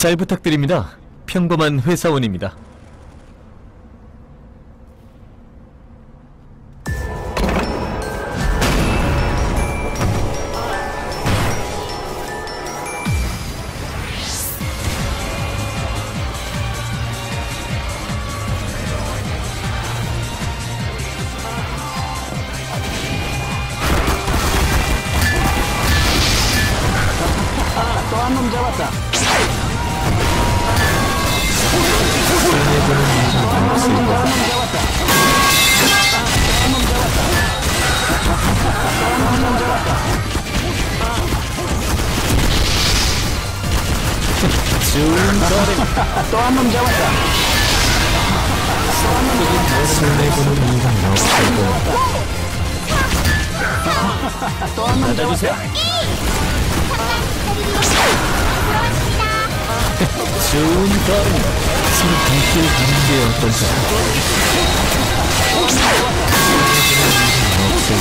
잘 부탁드립니다. 평범한 회사원입니다. 또 한 놈 잡았다. 또 한 놈 잡았다. 손해보는 인간이 없을 거야. 또 한 놈 잡았다. 좋은 걸음이다. 서로 함께 가는 게 어떨까? 없을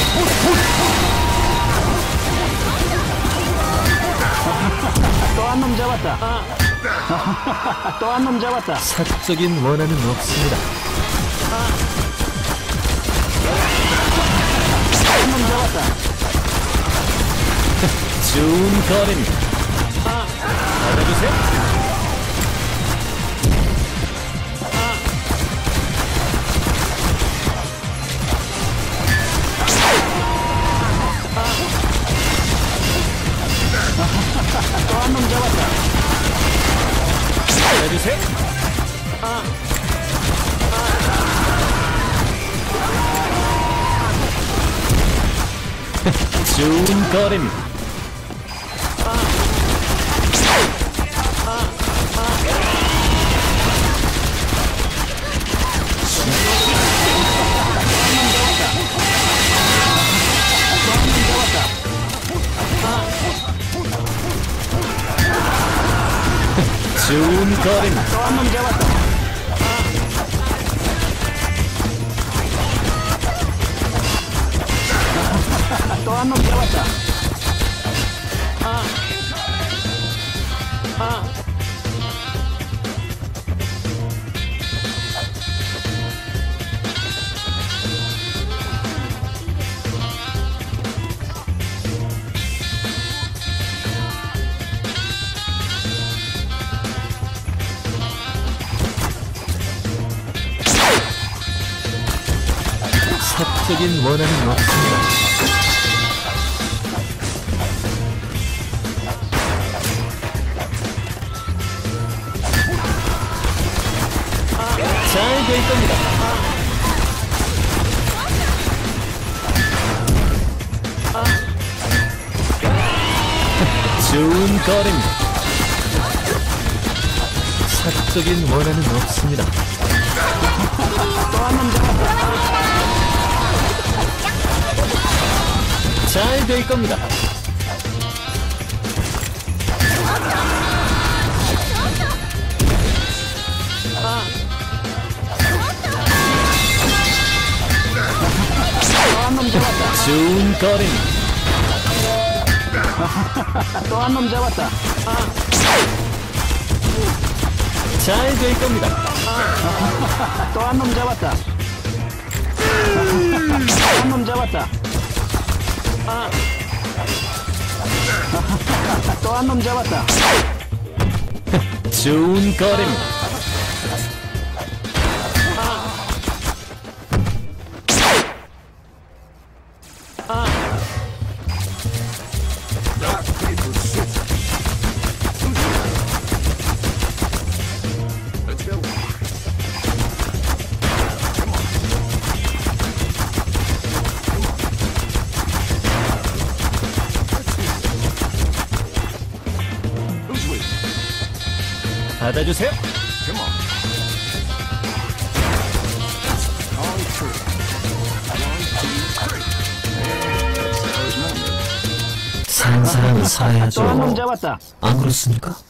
거야. 또 한 놈 잡았다. 또 한 놈 잡았다. 사적인 원한은 없습니다. 또 한 놈 잡았다. 좋은 걸음이다. 받아주세요. 또 한 놈 잡았다. 받아주세요. 좋은 걸음이다. 좋은 걸음이다. 또 한 놈 잡았다. 또 한 놈 잡았다. 사적인 원한은 없습니다. 잘 될 겁니다. 좋은 걸음이다. 사적인 원한은 없습니다. 또 한 놈 잡았다. 잘 될 겁니다. 또 한 놈 잡았다. 좋은 걸음. 또 한 놈 잡았다. 잘 될 겁니다. 또 한 놈 잡았다. 또 한 놈 잡았다. 또 한 놈 잡았다. 좋은 걸음. 받아주세요. 사는 사람은 사야죠. 또 한 놈 잡았다. 안 그렇습니까?